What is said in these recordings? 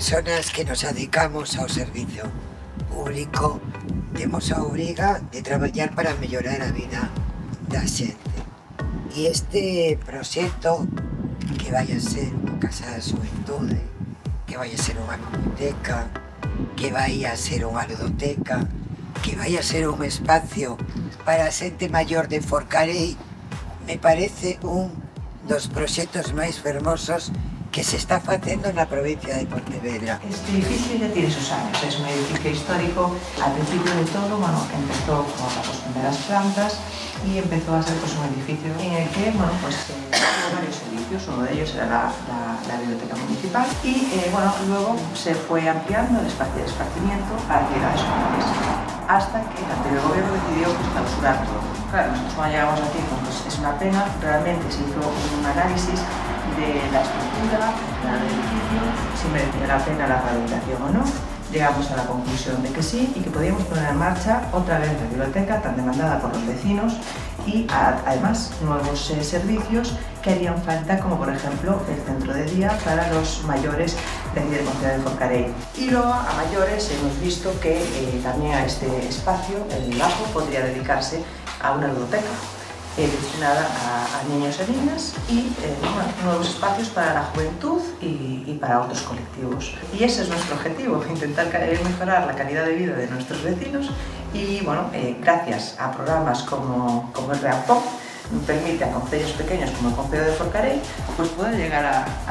personas que nos dedicamos ao servicio público temos a obriga de traballar para mellorar a vida da xente. E este proxecto, que vai a ser unha casa da xuventude, que vai a ser unha biblioteca, que vai a ser unha ludoteca, que vai a ser un espacio para a xente maior de Forcarei, me parece un dos proxectos máis fermosos que se está facendo na provincia de Pontevedra. Este edificio ya tiene sus años, es un edificio histórico. Al principio de todo, bueno, empezó con las primeras plantas y empezó a ser pues, un edificio en el que, bueno, pues tuvo varios servicios. Uno de ellos era la biblioteca municipal y, bueno, luego se fue ampliando el espacio de esparcimiento para llegar a escuelas, hasta que el anterior gobierno decidió pues, clausurar todo. Claro, nosotros cuando llegamos aquí, pues es una pena, realmente se hizo un análisis de la estructura del edificio, si merecía la pena la rehabilitación o no. Llegamos a la conclusión de que sí y que podíamos poner en marcha otra vez la biblioteca tan demandada por los vecinos y además nuevos servicios que harían falta, como por ejemplo el centro de día para los mayores de aquí del concello de Forcarei. Y luego a mayores hemos visto que también a este espacio, el bajo, podría dedicarse a una ludoteca destinada a niños y niñas y bueno, nuevos espacios para la juventud y para otros colectivos. Y ese es nuestro objetivo, intentar mejorar la calidad de vida de nuestros vecinos y bueno, gracias a programas como el REAPOC, permite a concellos pequeños como el concello de Forcarei pues poder llegar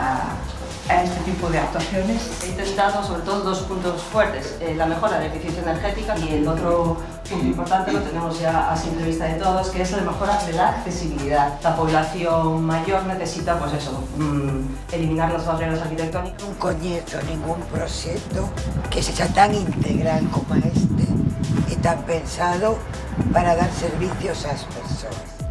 a este tipo de actuaciones. He intentado sobre todo dos puntos fuertes, la mejora de la eficiencia energética y el otro punto importante lo tenemos ya a simple vista de todos, que es la mejora de la accesibilidad. La población mayor necesita, pues eso, eliminar las barreras arquitectónicas. Non coñezo ningún proxecto que sexa tan integral como este e tan pensado para dar servicios ás persoas.